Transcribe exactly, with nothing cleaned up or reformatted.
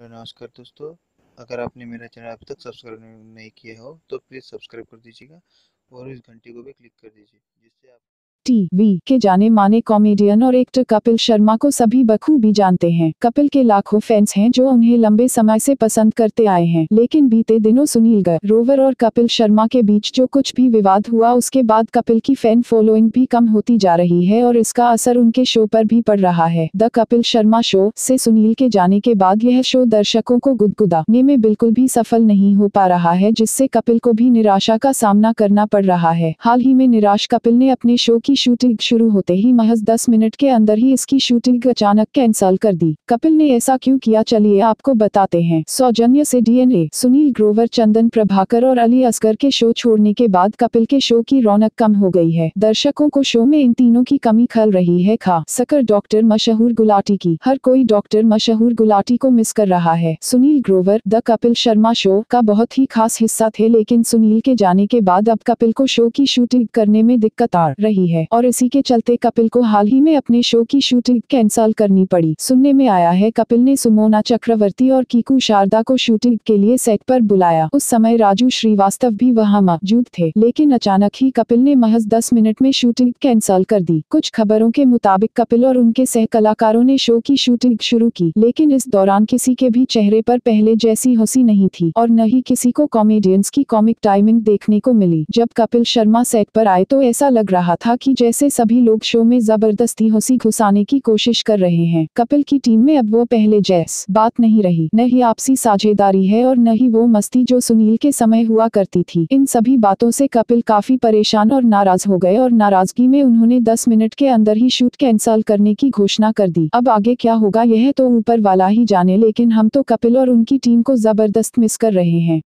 नमस्कार दोस्तों। अगर आपने मेरा चैनल अभी तक सब्सक्राइब नहीं किया हो तो प्लीज़ सब्सक्राइब कर दीजिएगा और इस घंटी को भी क्लिक कर दीजिए जिससे आप टीवी के जाने माने कॉमेडियन और एक्टर कपिल शर्मा को सभी बखूबी जानते हैं। कपिल के लाखों फैंस हैं जो उन्हें लंबे समय से पसंद करते आए हैं, लेकिन बीते दिनों सुनील ग्रोवर और कपिल शर्मा के बीच जो कुछ भी विवाद हुआ उसके बाद कपिल की फैन फॉलोइंग भी कम होती जा रही है और इसका असर उनके शो पर भी पड़ रहा है। द कपिल शर्मा शो से सुनील के जाने के बाद यह शो दर्शकों को गुदगुदाने में बिल्कुल भी सफल नहीं हो पा रहा है, जिससे कपिल को भी निराशा का सामना करना पड़ रहा है। हाल ही में निराश कपिल ने अपने शो की शूटिंग शुरू होते ही महज दस मिनट के अंदर ही इसकी शूटिंग अचानक कैंसिल कर दी। कपिल ने ऐसा क्यों किया, चलिए आपको बताते हैं। सौजन्य से डीएनए। सुनील ग्रोवर, चंदन प्रभाकर और अली असगर के शो छोड़ने के बाद कपिल के शो की रौनक कम हो गई है। दर्शकों को शो में इन तीनों की कमी खल रही है, खास सकर डॉक्टर मशहूर गुलाटी की। हर कोई डॉक्टर मशहूर गुलाटी को मिस कर रहा है। सुनील ग्रोवर द कपिल शर्मा शो का बहुत ही खास हिस्सा थे, लेकिन सुनील के जाने के बाद अब कपिल को शो की शूटिंग करने में दिक्कत आ रही है और इसी के चलते कपिल को हाल ही में अपने शो की शूटिंग कैंसिल करनी पड़ी। सुनने में आया है कपिल ने सुमोना चक्रवर्ती और कीकू शारदा को शूटिंग के लिए सेट पर बुलाया। उस समय राजू श्रीवास्तव भी वहां मौजूद थे, लेकिन अचानक ही कपिल ने महज दस मिनट में शूटिंग कैंसिल कर दी। कुछ खबरों के मुताबिक कपिल और उनके सह कलाकारों ने शो की शूटिंग शुरू की, लेकिन इस दौरान किसी के भी चेहरे पर पहले जैसी हंसी नहीं थी और न ही किसी को कॉमेडियंस की कॉमिक टाइमिंग देखने को मिली। जब कपिल शर्मा सेट पर आए तो ऐसा लग रहा था कि जैसे सभी लोग शो में जबरदस्ती हंसी घुसाने की कोशिश कर रहे हैं। कपिल की टीम में अब वो पहले जैस बात नहीं रही, न ही आपसी साझेदारी है और न ही वो मस्ती जो सुनील के समय हुआ करती थी। इन सभी बातों से कपिल काफी परेशान और नाराज हो गए और नाराजगी में उन्होंने दस मिनट के अंदर ही शूट कैंसिल करने की घोषणा कर दी। अब आगे क्या होगा यह तो ऊपर वाला ही जाने, लेकिन हम तो कपिल और उनकी टीम को जबरदस्त मिस कर रहे हैं।